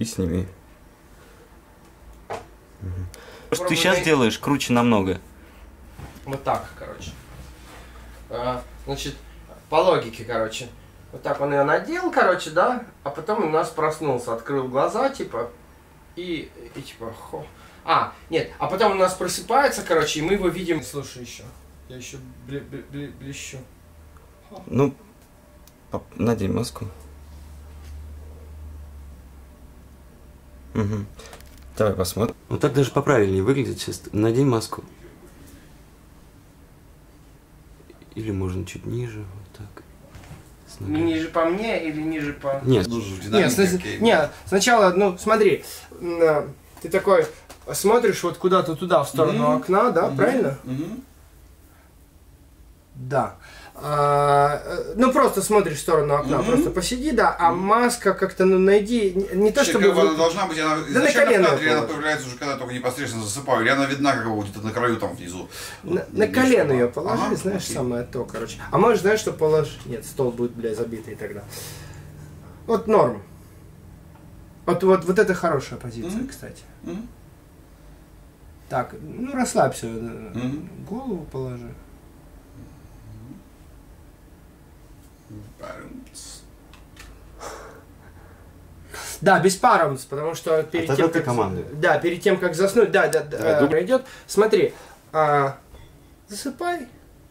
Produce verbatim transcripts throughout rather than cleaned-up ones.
и сними. Угу. Что ты сейчас делаешь, круче намного. Вот так, короче. А, значит, по логике, короче. Вот так он ее надел, короче, да, а потом у нас проснулся, открыл глаза, типа, и, и типа, хо. А, нет, а потом у нас просыпается, короче, и мы его видим. Слушай, еще, я еще бле бле бле блещу. Хо. Ну, надень маску. Угу. Давай посмотрим. Ну так даже поправильнее выглядит сейчас. Надень маску. Или можно чуть ниже, вот так. Ниже по мне или ниже по... Нет. Нет, сна... Нет, сначала, ну, смотри, ты такой смотришь вот куда-то туда, в сторону mm-hmm. окна, да, mm-hmm. правильно? Mm-hmm. Да. А, ну, просто смотришь в сторону окна, mm-hmm. просто посиди, да, а mm-hmm. маска как-то, ну, найди, не, не то, чтобы... Она должна быть, она да изначально в кадре, она появляется уже, когда только непосредственно засыпаю, или она видна, как где-то на краю, там, внизу. На, на колено ее положи, ага, знаешь, окей. Самое то, короче. А можешь, знаешь, что положи... Нет, стол будет, бля, забитый тогда. Вот норм. Вот, вот, вот это хорошая позиция, mm-hmm. кстати. Mm-hmm. Так, ну, расслабься, mm-hmm. голову положи. Да, без парамс, потому что перед а тем, ты как... команды. Да, перед тем, как заснуть, да, да, да, да идет. Смотри, а, засыпай.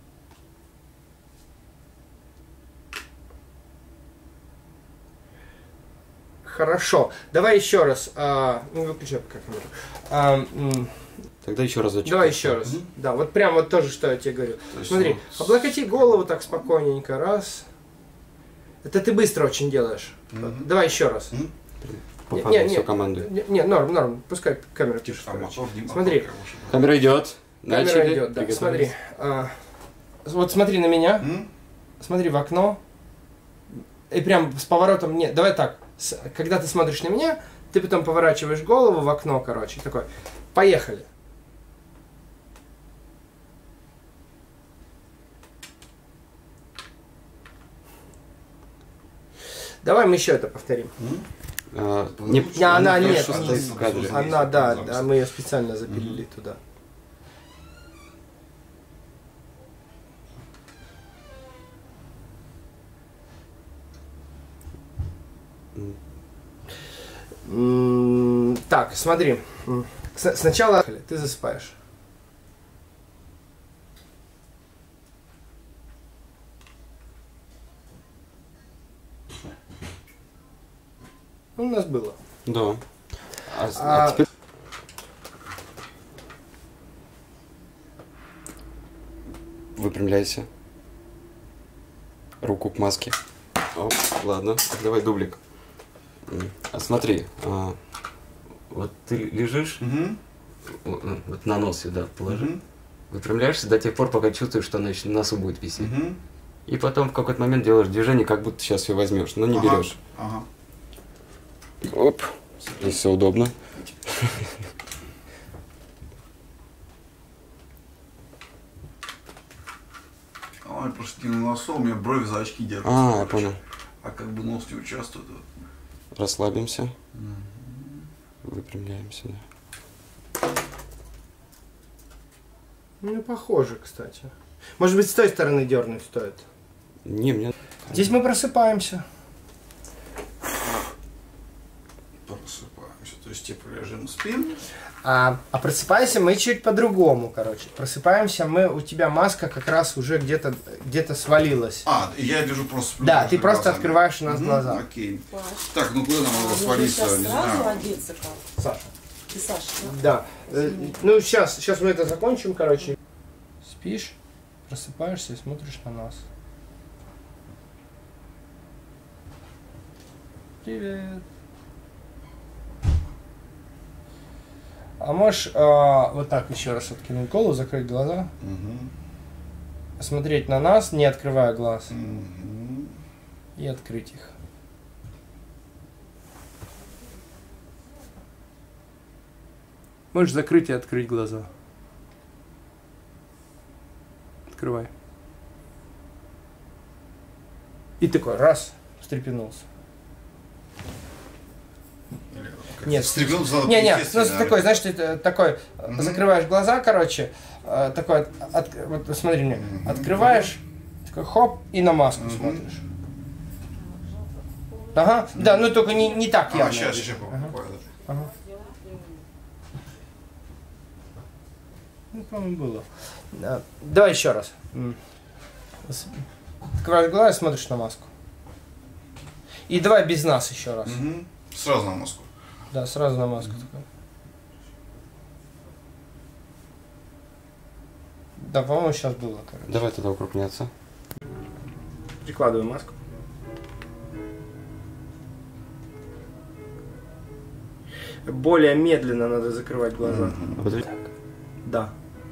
Хорошо. Давай еще раз. А, не выключай пока камеру. А, Тогда еще разочек. Давай еще раз. Mm-hmm. Да, вот прям вот тоже, что я тебе говорю. То смотри, что? облокоти голову так спокойненько. Раз. Это ты быстро очень делаешь. Mm-hmm. Давай еще раз. Mm-hmm. По фазе не, все команду. Не, не, норм, норм. Пускай камера тише. Смотри. Камера идет. Камера Начали. идет, да. Смотри. А, вот смотри на меня. Mm-hmm. Смотри в окно. И прям с поворотом. Нет, давай так. С, когда ты смотришь на меня, ты потом поворачиваешь голову в окно, короче. Такой. Поехали. Давай мы еще это повторим. Mm-hmm. А, не, не, она ну, нет, в кадре. Она, да, да, мы ее специально запилили mm-hmm. туда. Mm. Так, смотри. С сначала ты засыпаешь. У нас было. Да. А, а, а теперь... Выпрямляйся. Руку к маске. Оп, ладно, давай дублик. А смотри, а, вот ты лежишь, угу. вот, вот на нос сюда положи. Угу. Выпрямляешься до тех пор, пока чувствуешь, что она на носу будет висеть. Угу. И потом в какой-то момент делаешь движение, как будто сейчас ее возьмешь, но не ага. берешь. Ага. Оп, здесь все удобно. Ой, просто не на носу, у меня брови за очки держат. А, я понял. А как бы нос не участвует. Расслабимся. Угу. Выпрямляемся, да. Ну, похоже, кстати. Может быть, с той стороны дернуть стоит? Не, мне... Здесь мы просыпаемся. Просыпаемся. То есть, типа, лежим, спим. А, а просыпаемся мы чуть по-другому, короче. Просыпаемся мы, у тебя маска как раз уже где-то где-то свалилась. А, я вижу просто... Да, ты просто глазами. открываешь у нас угу, глаза. Окей. Так, ну куда нам надо свалиться, не знаю. Одеться как? Саша. Ты Саша, да? Да. Э, ну, сейчас, сейчас мы это закончим, короче. Спишь, просыпаешься и смотришь на нас. Привет. А можешь а, вот так еще раз откинуть голову, закрыть глаза, Угу. смотреть на нас, не открывая глаз, Угу. и открыть их. Можешь закрыть и открыть глаза. Открывай. И такой раз, встрепенулся. Или Нет. Встряхнуться надо Не, не, ну естественно. такой, знаешь, ты э, такой, Мгм. закрываешь глаза, короче, э, такой, от- от- вот смотри мне, Мгм. открываешь, такой хоп, и на маску Мгм. смотришь. Ага, да, ну только не, не так А, явно. сейчас, видишь. сейчас, Ага. понял. Ага. Ну, по-моему, было. Да. Давай еще раз. М. С- Открываешь глаза и смотришь на маску. И давай без нас еще раз. Мгм. Сразу на маску. Да, сразу на маску. такой. Да, по-моему, сейчас было, короче. Давай тогда укрупняться. Прикладываю маску. Более медленно надо закрывать глаза. Мгм. А вот видишь? Да.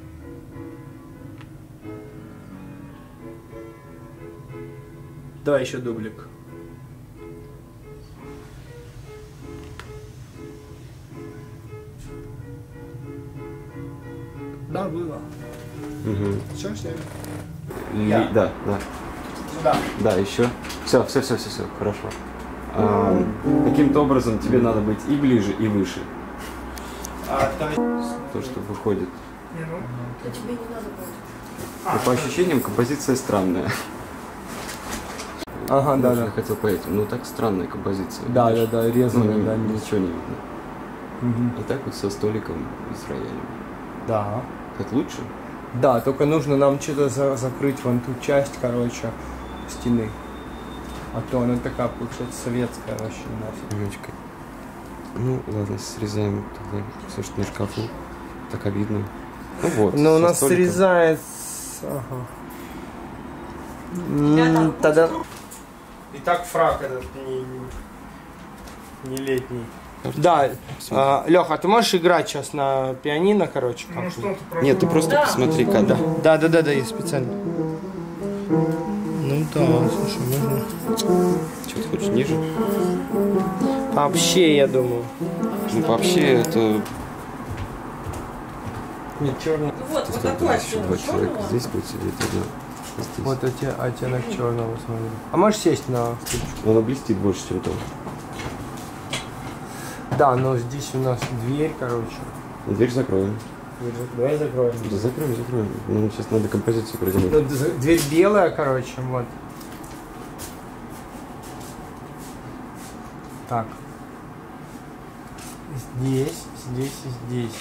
Давай еще дублик. Да, было. Мгм. Все, все. Ли- Я. Да, да. Сюда. Да, еще. Все, все, все, все, все, хорошо. А, каким-то образом тебе надо быть и ближе, и выше. А, то... То, что выходит. То тебе не надо будет. И по ощущениям композиция странная. Ага, да, Может, да. Я хотел поэть. Ну так странная композиция. Да, да, видишь? да, Ну, резано, ни- да, не- ничего не видно. Мгм. И так вот со столиком и с роялем. Да. Как лучше? Да, только нужно нам что-то за- закрыть вон ту часть, короче, стены. А то она такая, получается, советская вообще у нас. Немножечко. Ну, ладно, срезаем тогда все, что на шкафу. Так обидно. Ну вот. Но у со нас столиком. срезается... Ага. М, Тогда... Итак, фрак этот не, не летний. Да, а, Леха, а ты можешь играть сейчас на пианино, короче? Ну как-то? что ты просто... Нет, ты просто Да. посмотри кадр. Да, да, да, да, я специально. Ну да, слушай, можно... Что ты хочешь ниже? Вообще, я думаю. Ну, вообще, это... Нет, черный. Ну вот, вот Сколько такой у нас еще два оттенок человека черного. здесь будет сидеть, одна здесь. Вот оте, оттенок черного, смотри. А можешь сесть на стульчик? Она блестит больше, чем то. Да, но здесь у нас дверь, короче. Дверь закроем. Давай закроем. Да закроем, закроем. Нам сейчас надо композицию придумать. Ну, д- дверь белая, короче, вот. Так. Здесь, здесь и здесь.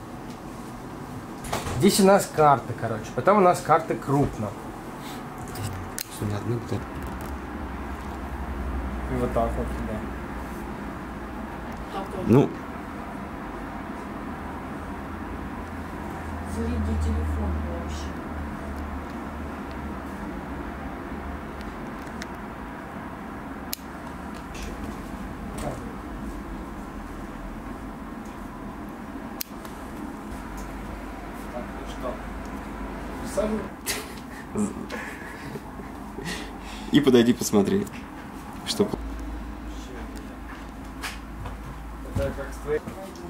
Здесь у нас карты, короче. Потом у нас карты крупно. Все, не одну, да. И вот так вот, да. Так вот. Ну, Заряди телефон вообще. Так, ну что? и подойди, посмотри. Что... Это как с твоей...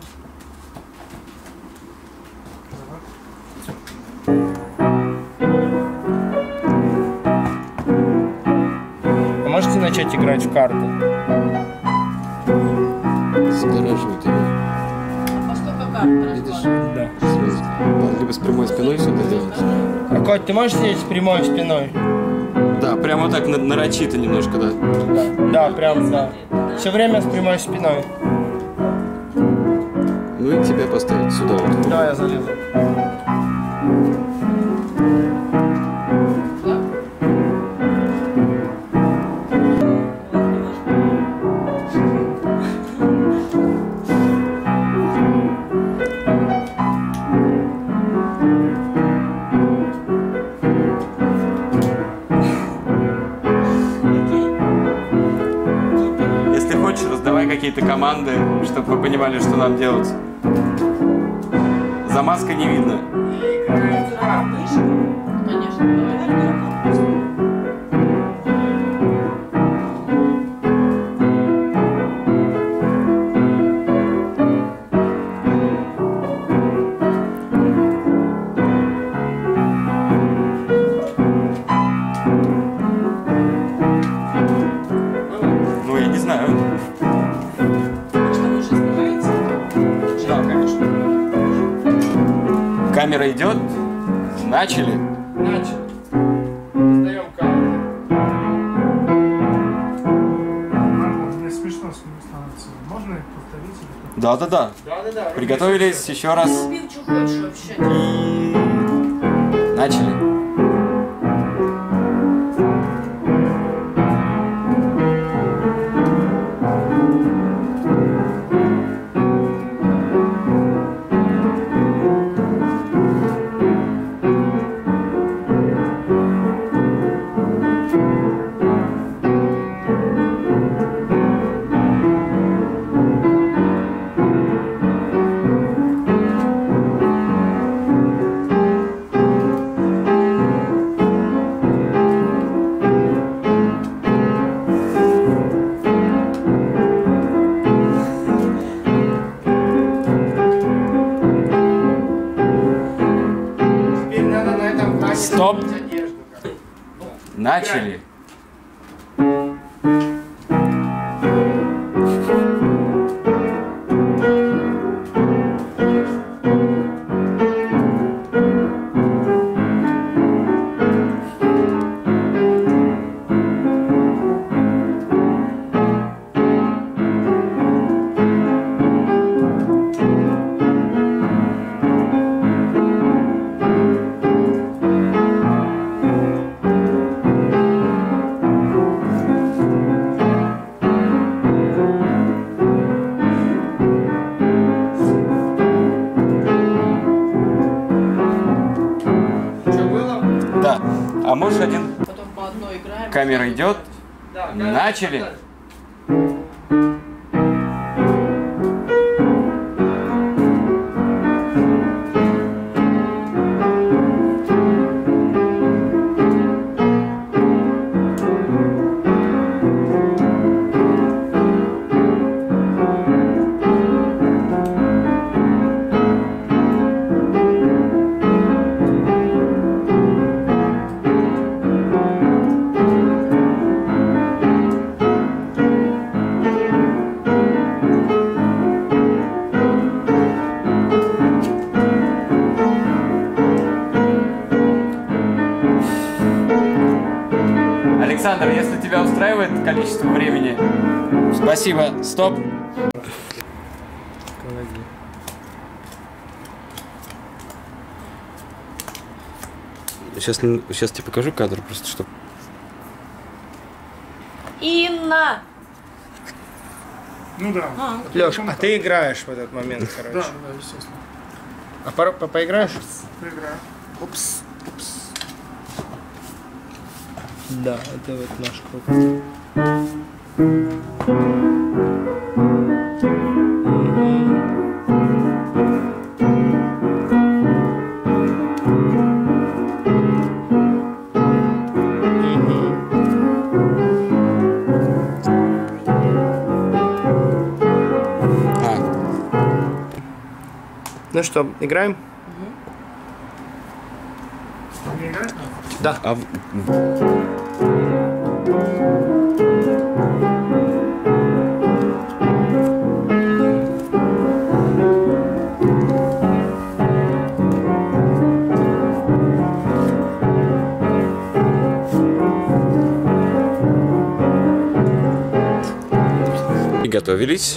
А можете начать играть в карты? Загораживает его. А сколько карт Видишь? разложено? Да. Сразу. Надо либо с прямой спиной все это делать. А, Коть, ты можешь сидеть с прямой спиной? Да, прямо так на- нарочито немножко, да. Да, прям, да. Все время с прямой спиной. Ну и тебя поставить сюда вот. Давай я залезу. Если хочешь, раздавай какие-то команды, чтобы вы понимали, что нам делать. За маской не видно. Конечно, наверное, Ну, я не знаю. что мы сейчас Камера идет. Начали. Начали. Сдаем карту. Мне смешно становится. Можно повторить? Да, да, да. Да-да-да. Приготовились еще раз. Купил, что хочешь вообще. И начали. Теперь надо на этом плане Стоп. сменить одежду, короче. Начали. Что было? Да. А можешь один? Потом по одной играем. Камера идет. Да, Начали. да. Александр, если тебя устраивает количество времени, спасибо. Стоп. Сейчас, сейчас тебе покажу кадр, просто чтобы... Инна! Ну да. А, Лёш, а ты играешь в этот момент, Да, короче. да, естественно. А по по поиграешь? Поиграем. Упс, упс. Да, это вот наш круг. А, Ну что, играем? Не играем? Да. а в- Приготовились.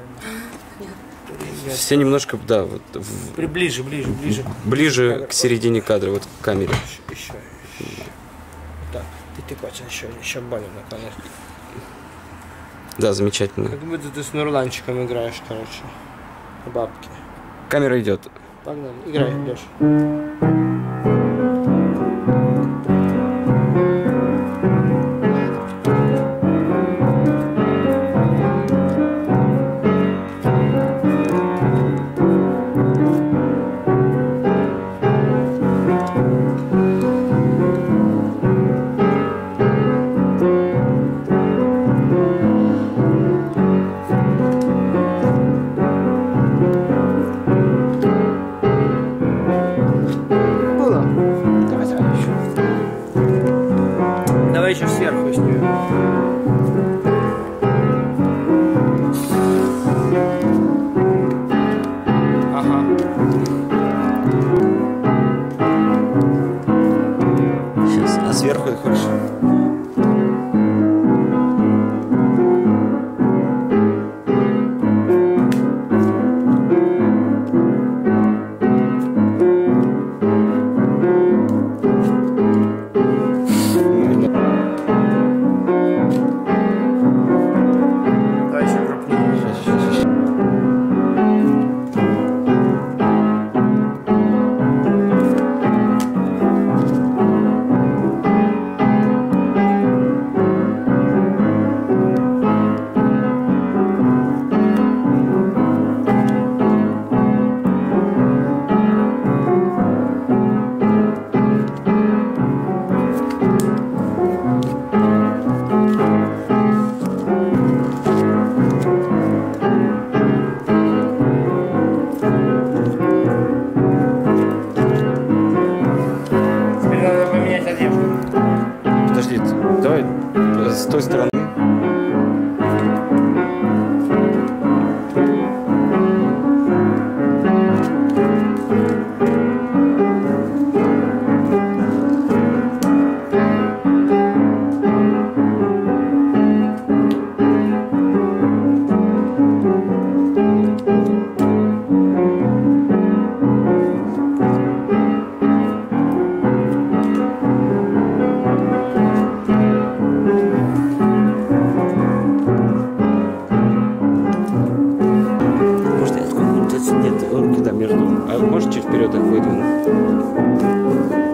Все немножко, да, вот в- Ближе, ближе, ближе. ближе к середине кадра, вот к камере. Еще, еще. Так, ты тыкать еще, еще баню наклонять. Да, замечательно. Как будто ты с Нурланчиком играешь, короче. Бабки. Камера идет. Погнали, играй, Леш. вперед их выдвину.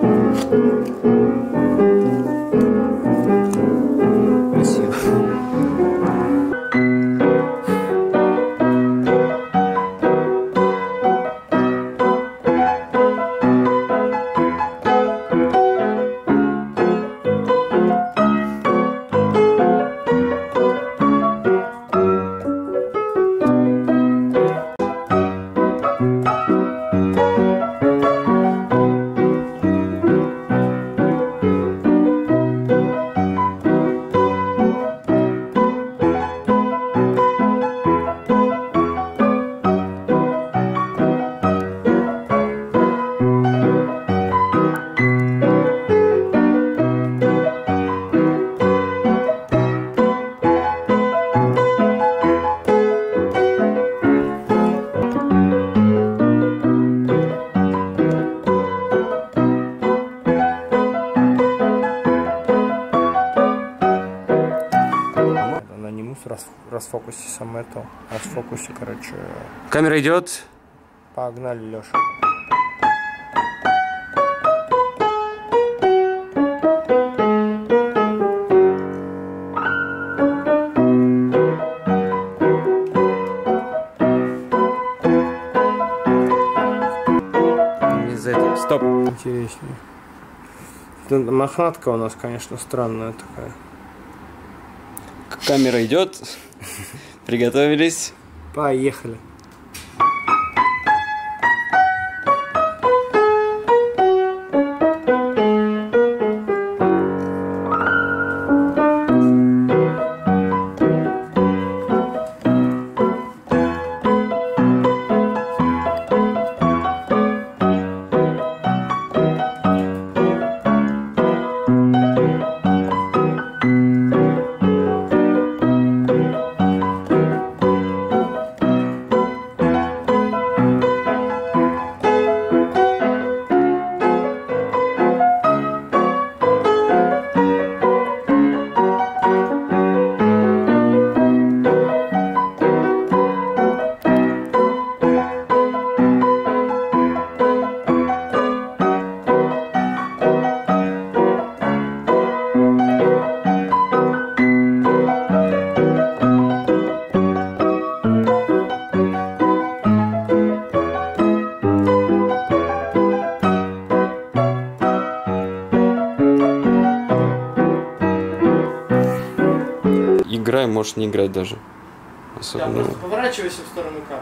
Спасибо. Она не мусор, рас, расфокусе сам это. Расфокусе, короче. Камера идет. Погнали, Леша. Из-за этого. Стоп. Интереснее. Это мохнатка у нас, конечно, странная такая. Камера идет. Приготовились. Поехали. Играй, можешь не играть даже. Да, Особенно. просто поворачивайся в сторону камеры.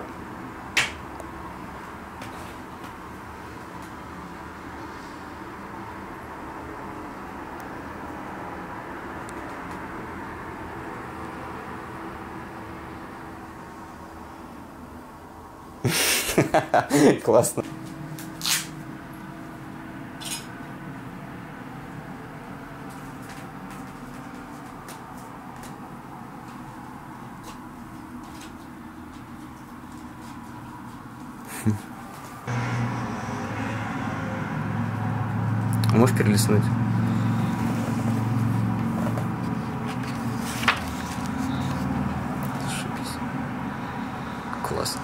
Классно. Можешь перелистнуть? Ошибись. Классно.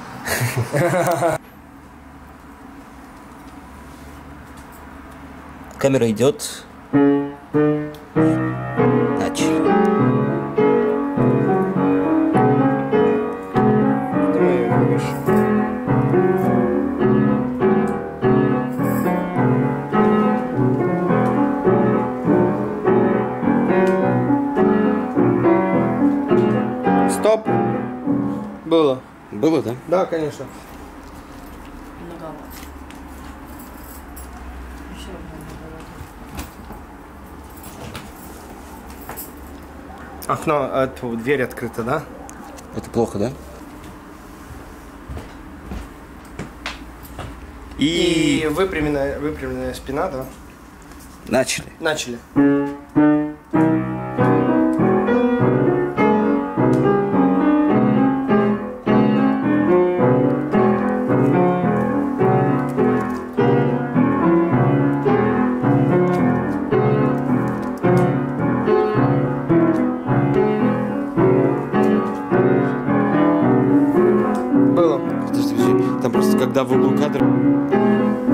Камера идет. Начали. Давай я выше. Стоп. Было. Было, да? Да, конечно. Многовато. Еще многовато. Окно, это, дверь открыта, да? Это плохо, да? И выпрямленная, выпрямленная спина, да? Начали. Начали. Подожди, подожди. Там просто когда в углу кадра.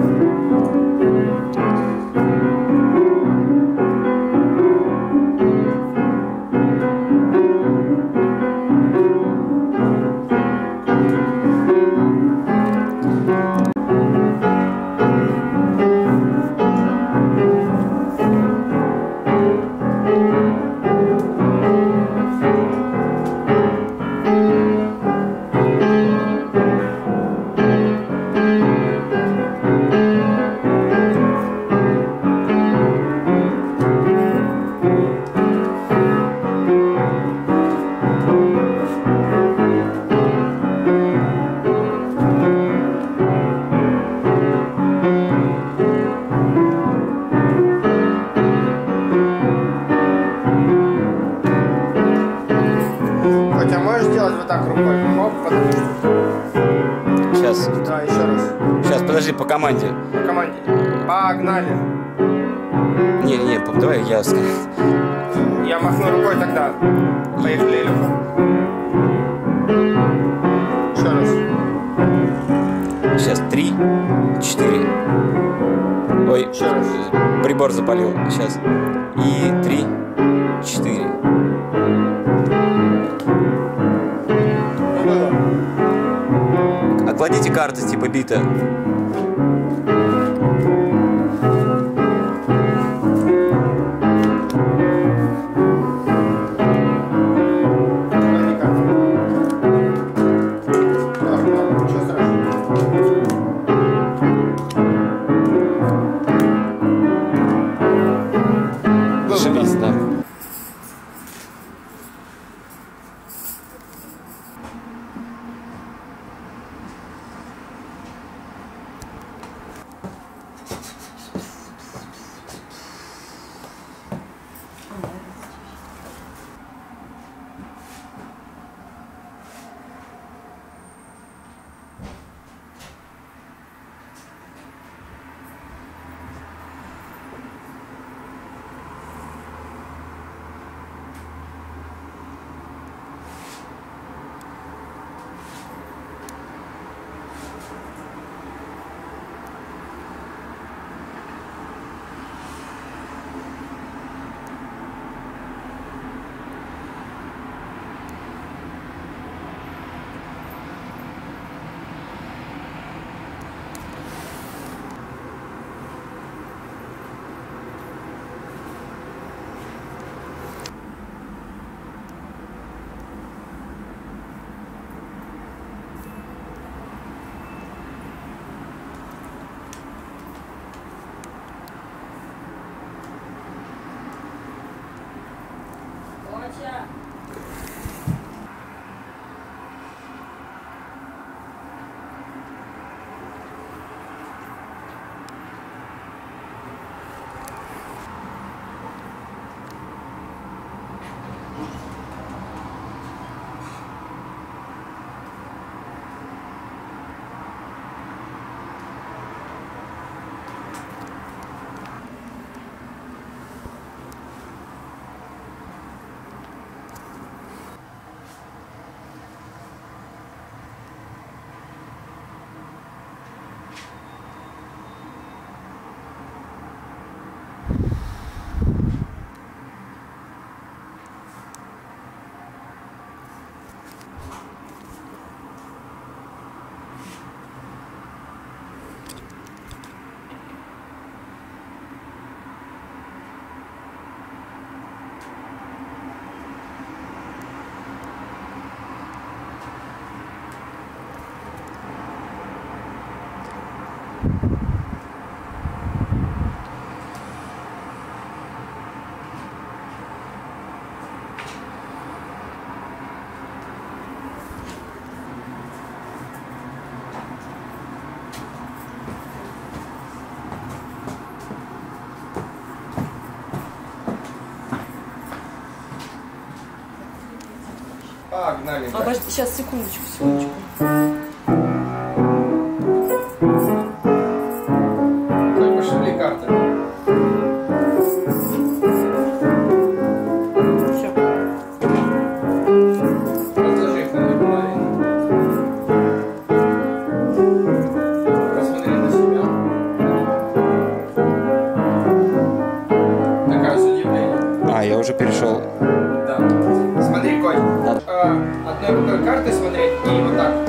делать вот так рукой. Хоп, подожди. Сейчас. Да, еще раз. Сейчас, подожди, по команде. По команде. Погнали. Не-не-не, давай я скажу. Я махну рукой тогда. Поехали, Илюха. Еще раз. Сейчас, три, четыре. Ой, Еще раз. прибор запалил. Сейчас. И три, четыре. Ну было. Окладите карты типа бита. Клади карты. Норм, норм, ничего страшного. Зашибись, да. Погнали. А, подожди, сейчас, секундочку, секундочку. Ну, пошли карты. Все. Разложи их на одну половину. Посмотри на себя. Такая с удивлением. А, я уже перешел. Да. Смотри, Коль. Да. А, одной рукой карты смотреть и вот так.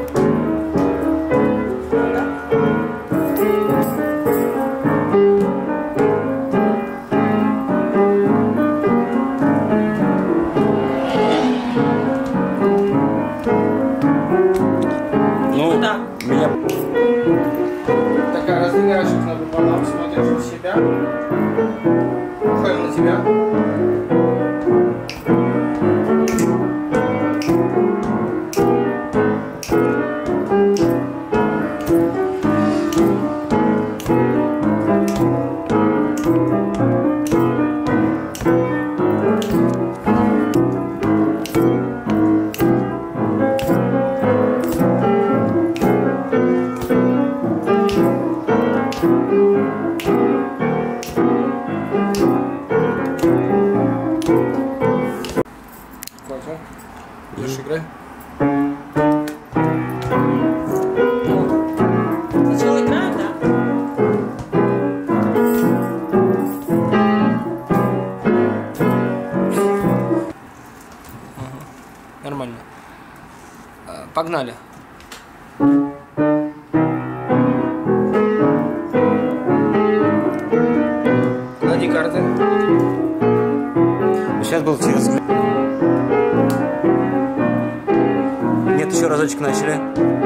Ну, Да. меня... Такая раздвигаешь их напополам, смотришь на себя. Уходим на тебя. нормально. Э, Погнали. Клади карты. Сейчас был через взгляд. Нет, еще разочек начали.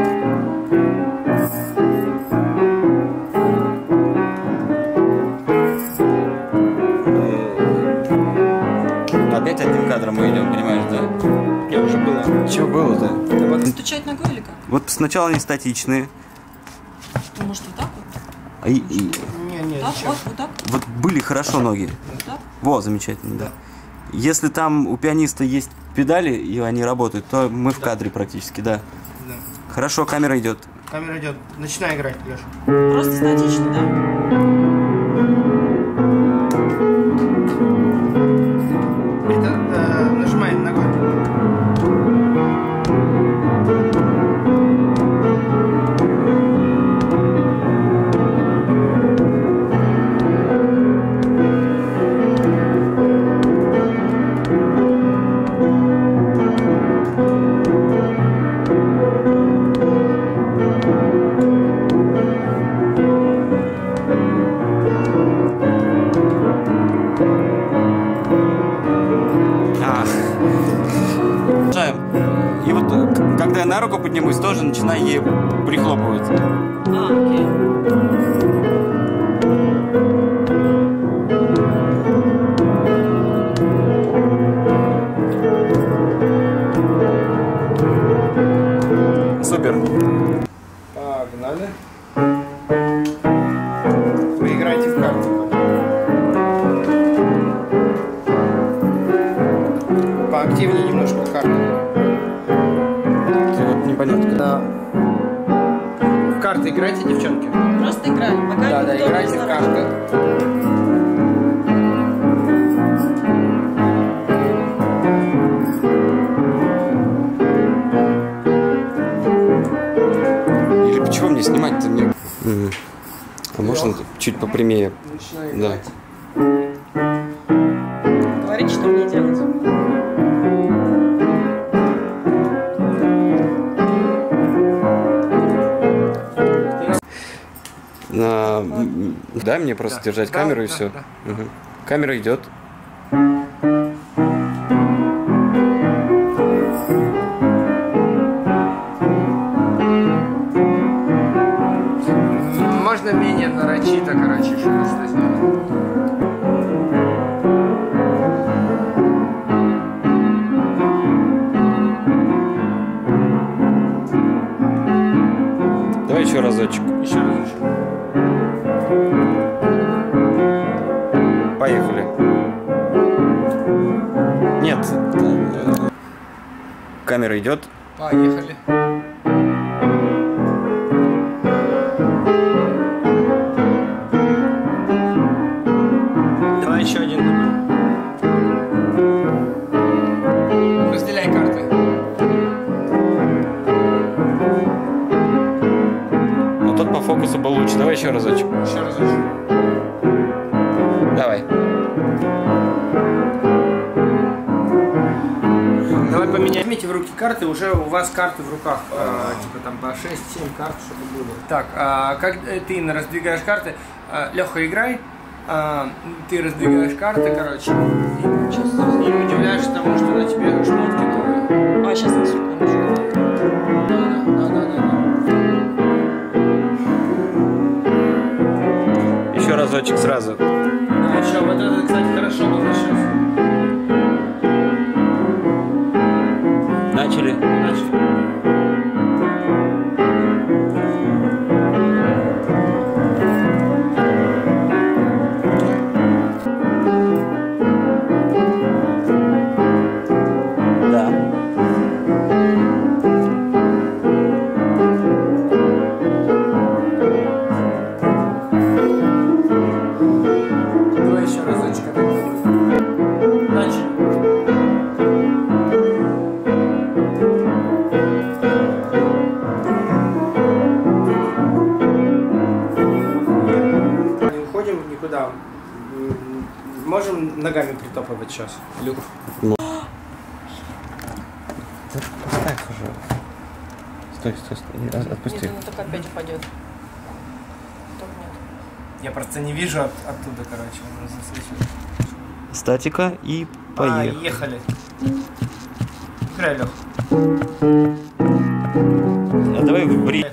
Опять одним кадром мы идем, понимаешь, да? Я уже было. Чего было-то? Да вот Стучать ногой или как? Вот сначала они статичные. Ну, может, вот так вот? А и, и- Не, не, Так, зачем? вот, вот так, вот были хорошо ноги. вот так. Во, замечательно, да. Если там у пианиста есть педали, и они работают, то мы в кадре практически, да. Да. Хорошо, камера идет. Камера идет. Начинай играть, Леша. Просто статично, да? Это э, нажимай ногой. А. Продолжаем. И вот э, к- когда я на руку поднимусь, тоже начинай ей прихлопывать. А, окей. Супер. Погнали. Вы играете в карты. Поактивнее немножко карты. Вот непонятно. Да. В карты играйте, девчонки. Просто играем. Пока Да, да, никто не играйте в знает. карты. Или почему мне снимать-то мне? Мгм. А можно чуть попрямее? Начинай Да. играть. Говорит, что мне делать. На... м, Дай мне просто Да. держать Да, камеру и да, все. да. Камера идет. Можно менее нарочито, короче, что-то сделать. Давай еще разочек. Еще раз. Поехали. Нет. э, Камера идет. Поехали. Давай еще один дубль. Разделяй карты. Но тот по фокусу был лучше. Давай еще разочек. Еще раз. Давай. Давай поменяем. Возьмите в руки карты, уже у вас карты в руках. А, типа там по шесть-семь карт, чтобы было. Так, а, как э, ты раздвигаешь карты, а, Леха, играй. А, ты раздвигаешь карты, короче, и, Сейчас. и удивляешься тому, что на тебе шмотки новые. А, сейчас, на секундочку. Да, да, да, да. Еще разочек сразу. А еще вот это, кстати, хорошо было сейчас. Начали. Начали. Да. Давай еще разочек. Начали. Не уходим никуда. М, Можем ногами притопывать сейчас. Люк. Ставь уже. Стой, стой, стой. Отпусти. Нет, она так опять упадет. Так нет. Я просто не вижу от, оттуда, короче, он засвечивает. Статика и поехали. Поехали. Играй, Лех. А давай в бри.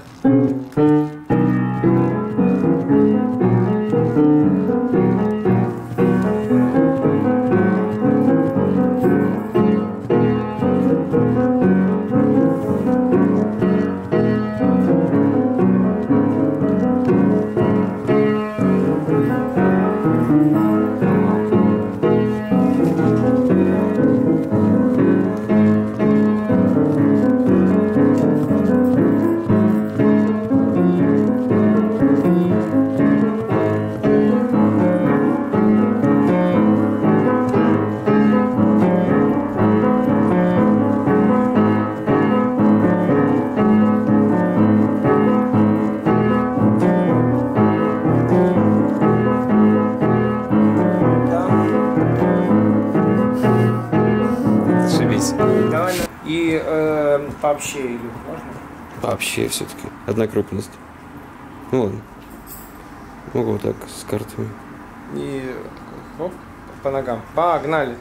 И э, вообще, или можно? Вообще все-таки. Одна крупность. Ну ладно. Могу вот так с картами. И хоп, по ногам. Погнали.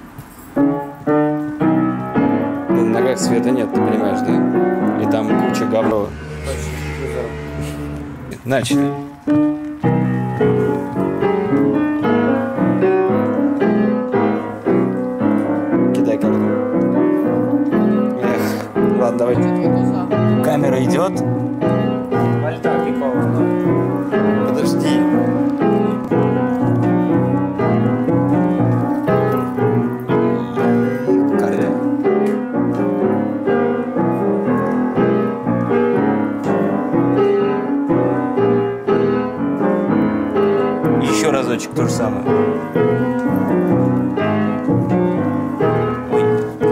Ну, на ногах света нет, ты понимаешь, да? И там куча говно. Начали. Кидай карту. Эх, ладно, давайте. Камера идет. Вальта пиковая. Подожди. Карля. Еще разочек то же самое. Ой.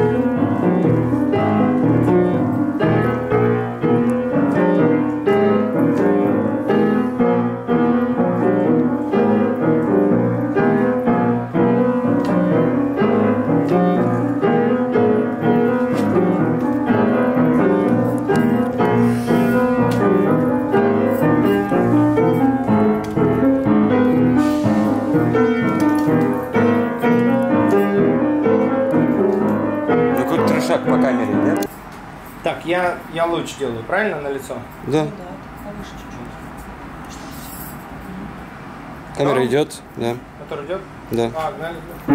Шаг по камере, да? Так, я, я луч делаю, правильно, на лицо? Да. Да, повыше чуть-чуть. Камера Да. идет, да. Который идет? Да. Погнали.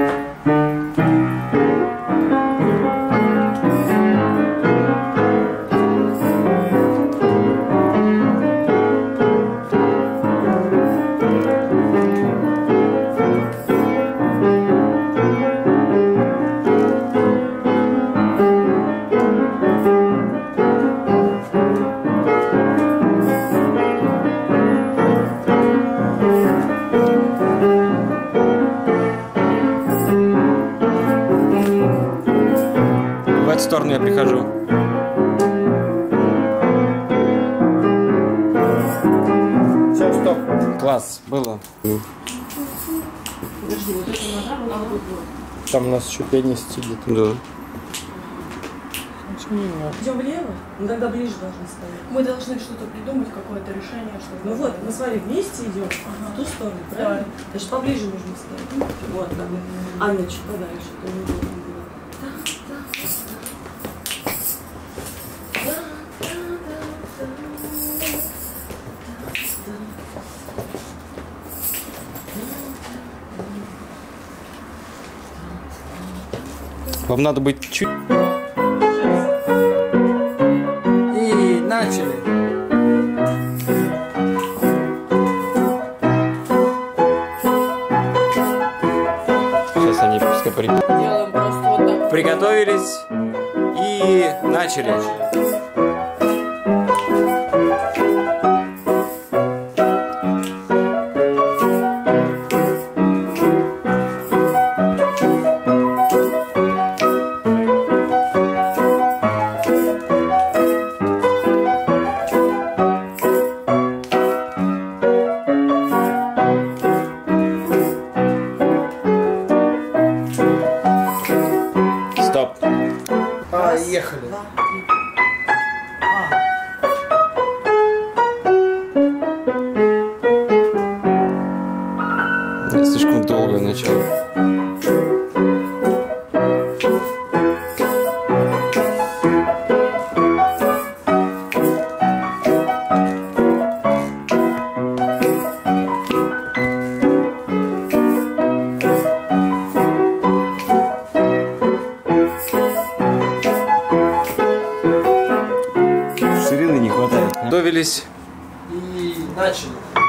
В эту сторону я прихожу. Все, стоп. Класс, было. Подожди, вот это нога, вот это вот. Там у нас еще пианист сидит. Да. Идем влево? Мы тогда ближе должны стоять. Мы должны что-то придумать, какое-то решение. Что ну вот, мы с вами вместе идем ага. в ту сторону, правильно? Да. Значит, поближе нужно стоять. Вот, как бы. Анна чуть подальше, то не должно было. Вам надо быть чуть... И начали. Сейчас они пускай при... Делаем просто вот так. Приготовились и начали. Поехали. Два. Слишком долгое начало. Ширины не хватает. Готовились. И начали.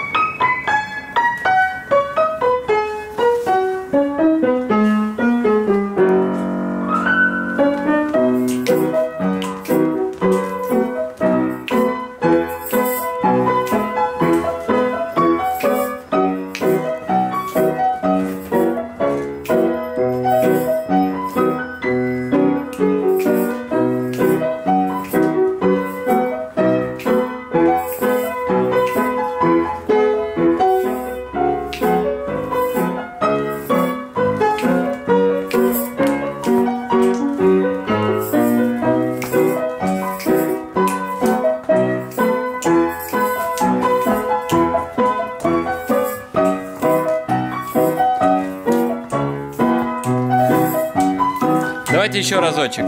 Давайте еще разочек.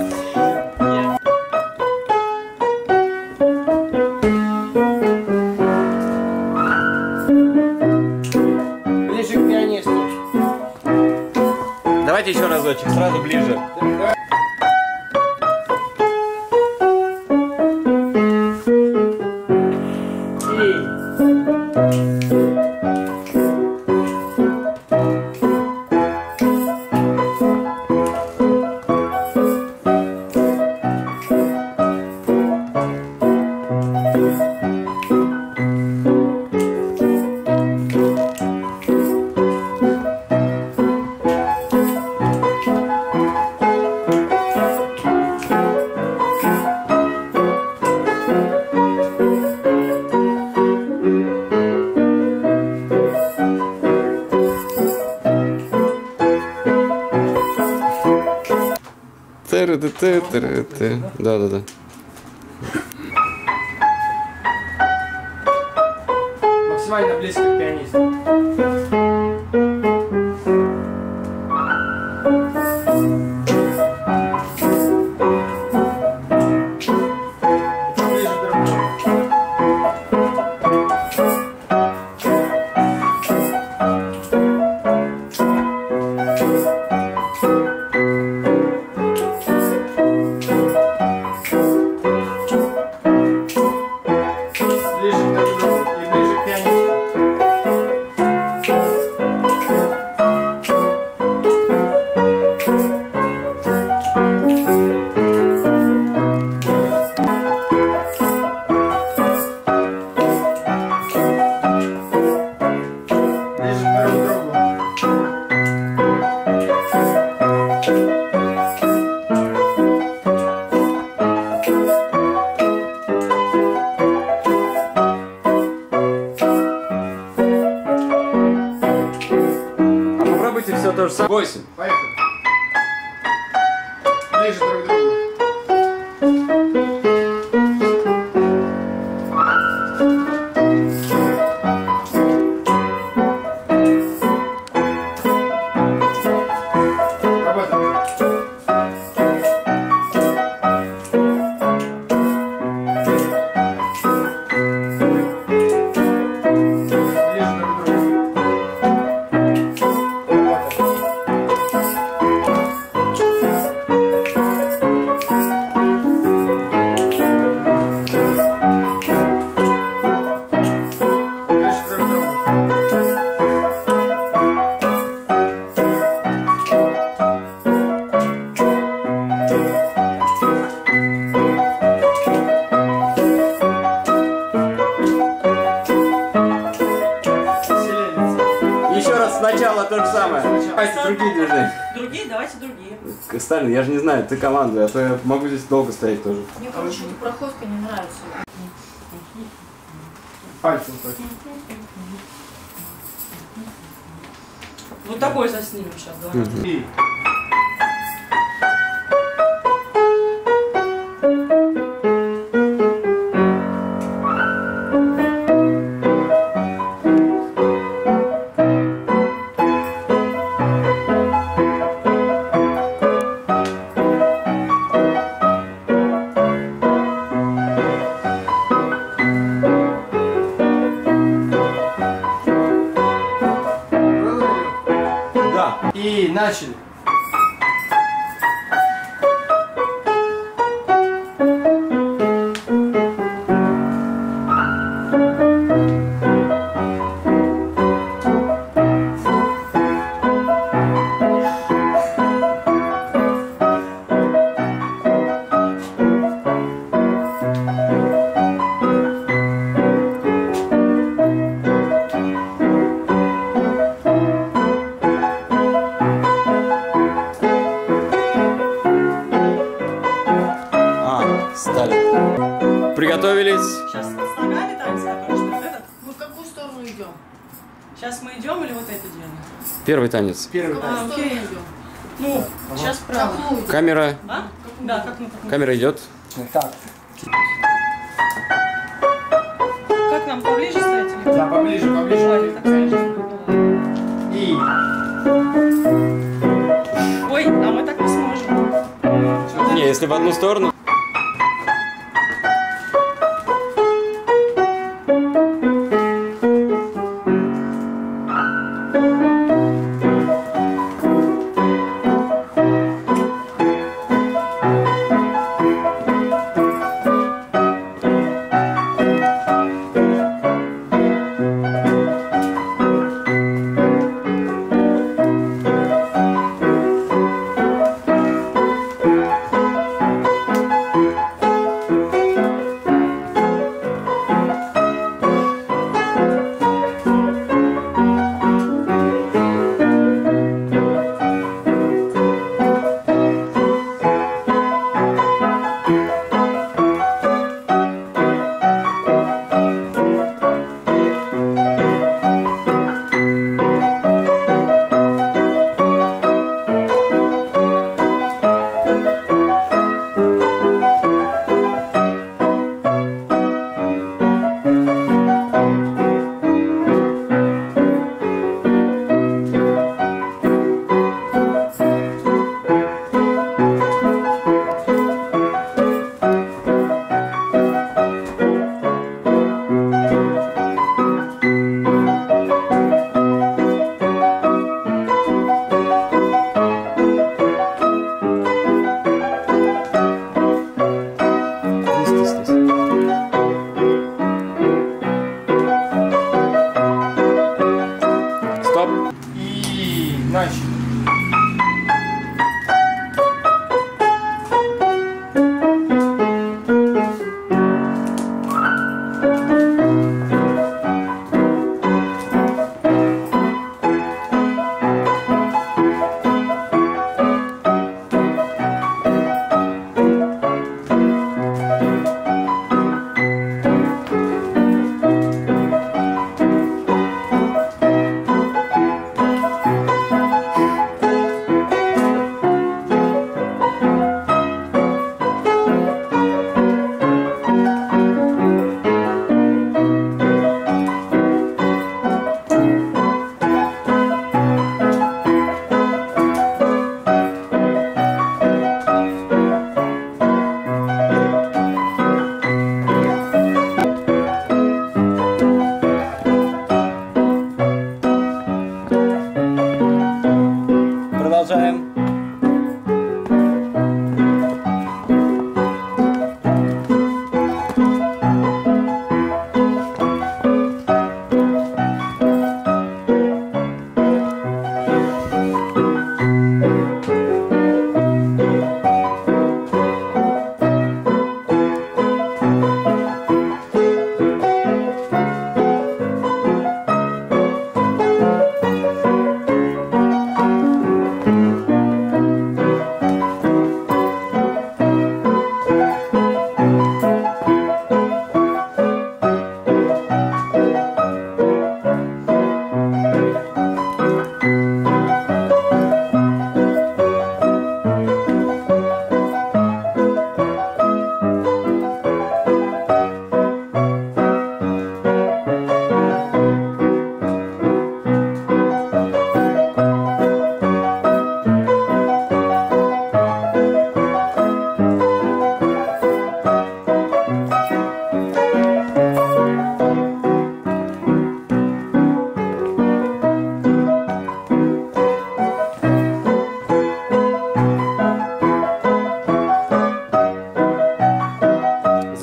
Ближе к пианисту. Давайте еще разочек, сразу ближе. Да, да, да. Максимально близко к пианисту. Ближе друг к другу. Ближе друг к другу и ближе к пианисту. Ближе друг к другу. А попробуйте все то же самое. Восемь. Поехали. Ближе друг к другу. Работаем. Ближе друг к другу. Работаем. Ближе друг к другу. Сильнее. Еще раз сначала то же самое. Давайте другие движения. Другие, давайте другие. Сталин, я же не знаю, ты командуй, а то я могу здесь долго стоять тоже. Мне, короче, эта проходка не нравится. Пальцем только. Вот такой заснимем сейчас, давай. И Начали. Приготовились. Сейчас с ногами танец, который что этот. Мы в какую сторону идем? Сейчас мы идем или вот это делаем? Первый танец. Первый В танец. какую окей. сторону идем? Ну, сейчас право. Какую идем? Камера. А? Да, как мы, как мы. Камера идет. Так. Как нам поближе стоять или? Да, поближе, поближе. Ой, так, конечно. И. Ой, а мы так не сможем. Не, если в одну сторону.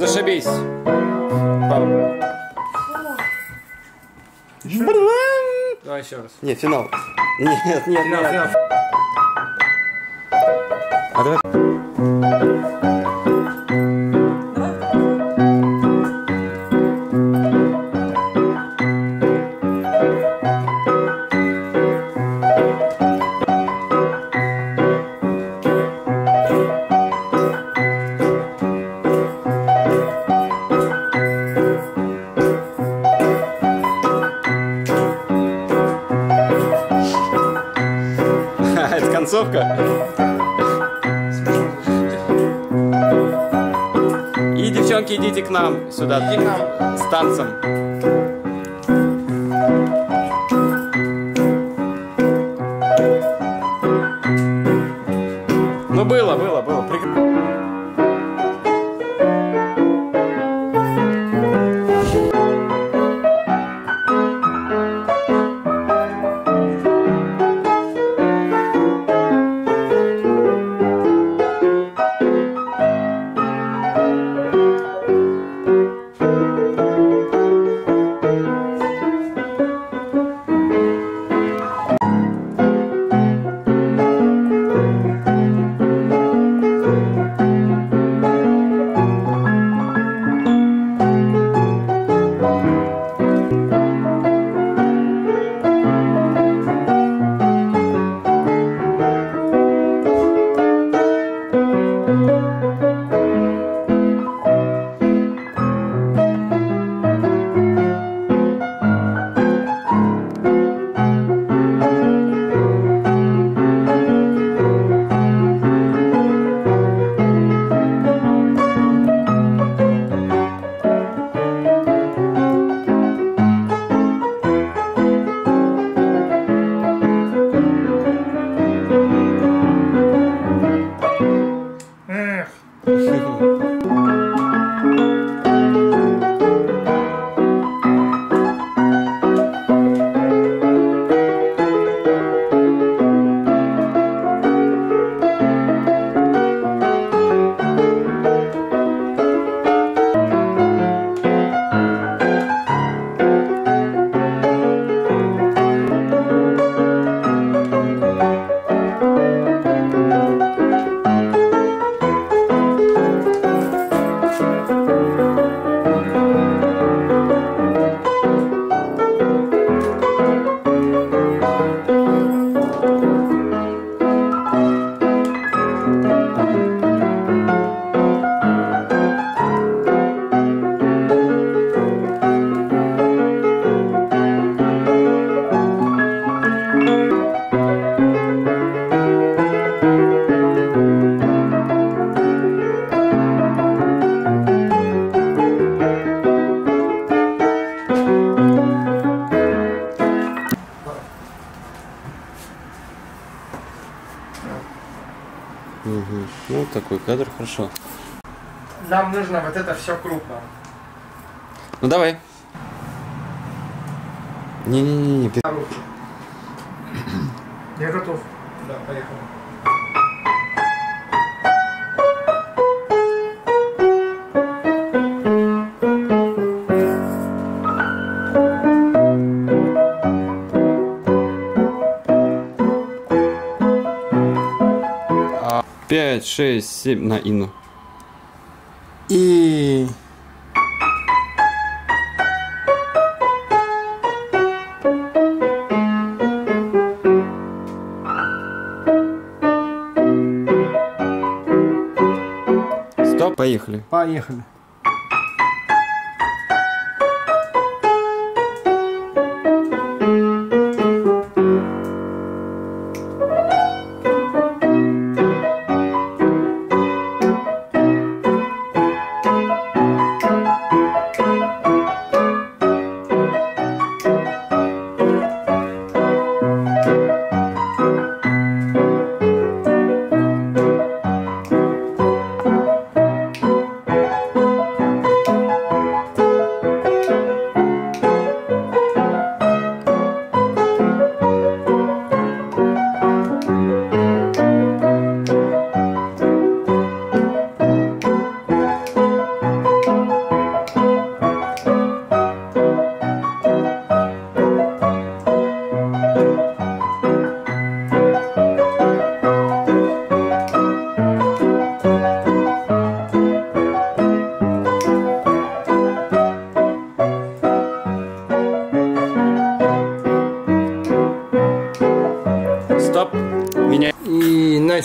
Зашибись. Пам. Давай еще раз. Нет, финал. Нет, нет, Финал, нет. финал. А давай. Это концовка. И, девчонки, идите к нам сюда. Иди к нам. С танцем. Ну, было, было, было. Прек- Эх, Угу. Ну, такой кадр, хорошо. Нам нужно вот это все крупно. Ну, давай. Не-не-не, пи- Короче. я готов. Да, поехали. пять, шесть, семь на Ину. И... Стоп, поехали. Поехали.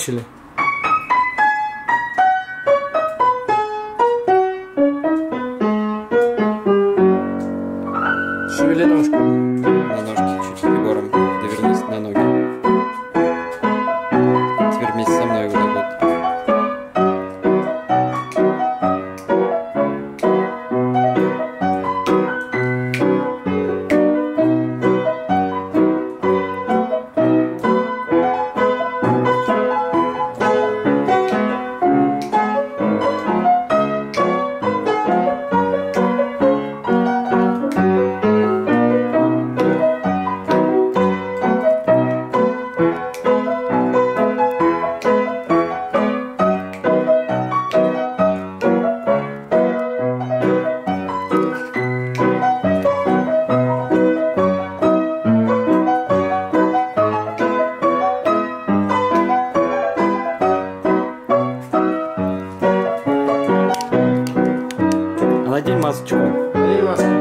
Начали. Шевели ножку. На ножки чуть прибором довернись на ноги. Теперь вместе со мной вот так вот. Надень масочку. Надень маску.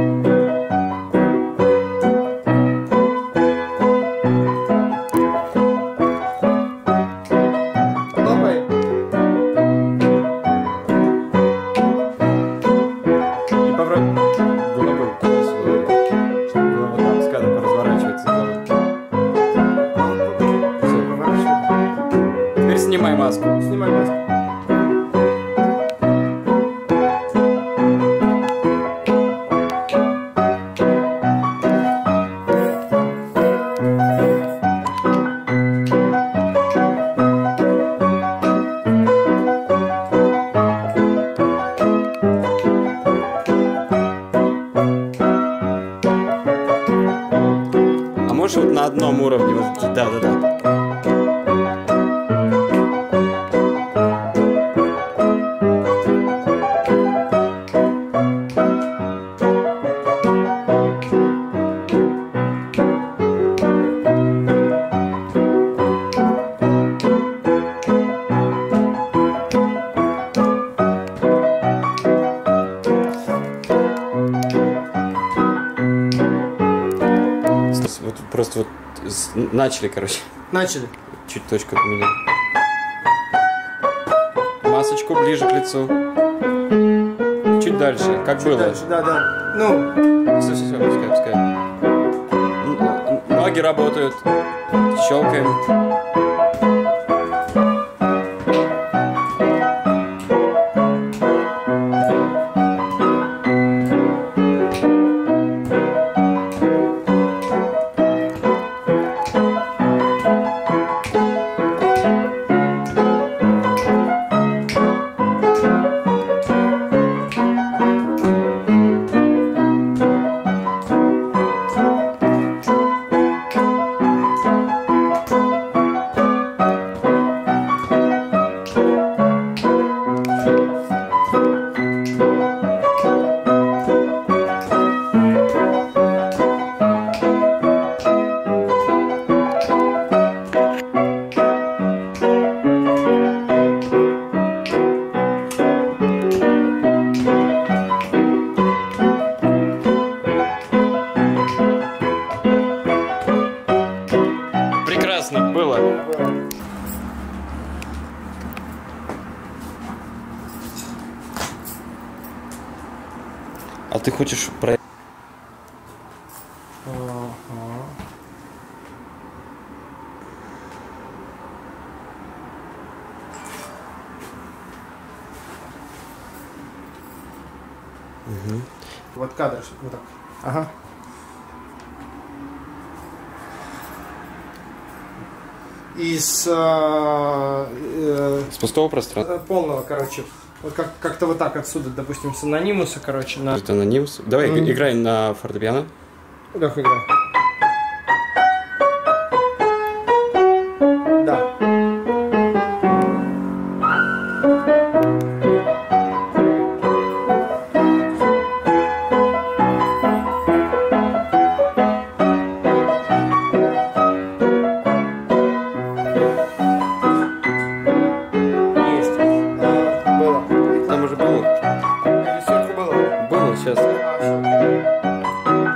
Хлопай. И поворот головой туда-сюда, чтобы голова там пускай она поразворачивается. Все, поворачивай. Теперь снимай маску. Снимай маску. А можешь вот на одном уровне? Вот, да, да, да. Вот просто вот с- начали, короче, Начали. чуть точку поменял. Масочку ближе к лицу. Чуть дальше, как было. Дальше, да, да. Ну, Все, все, все, пускай, пускай. Н- н- Ноги работают. Щелкаем. Прекрасно было. А ты хочешь про... вот кадр, вот так. Ага. Из э, э, С пустого пространства? полного, короче, вот как, как-то вот так отсюда, допустим, с анонимуса, короче, на... Это анонимус. Давай, Мгм. играй на фортепиано. Лёх, играй. Да. Есть. А, было. Там уже было. Или сверху было? Было сейчас. А, всё.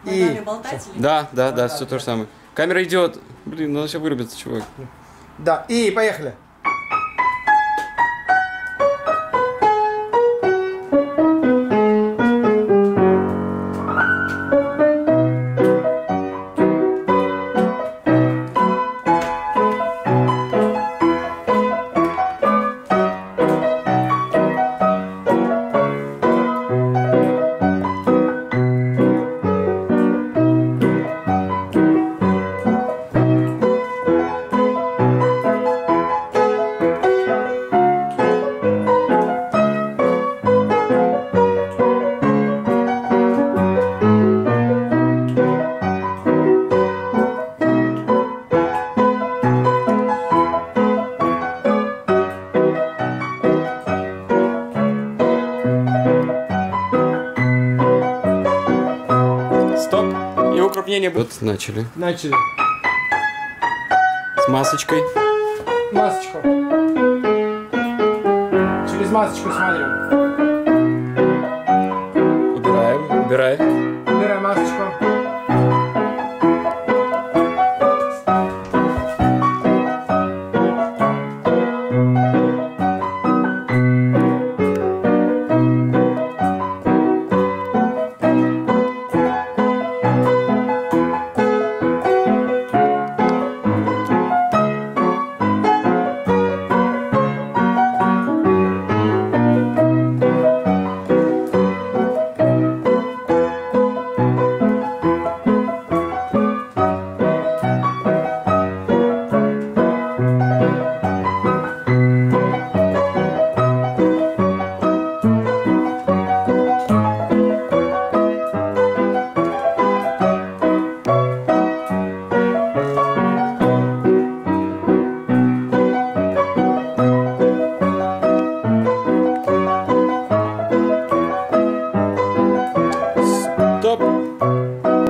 Мы И... дали болтать или... Да, да, да, все то же самое. Камера идет. Блин, надо сейчас вырубиться, чувак. Да, и поехали. Стоп. И укрупнение будет. Вот начали. Начали. С масочкой. Масочку. Через масочку смотрим. Убираем, убираем. Убираем масочку.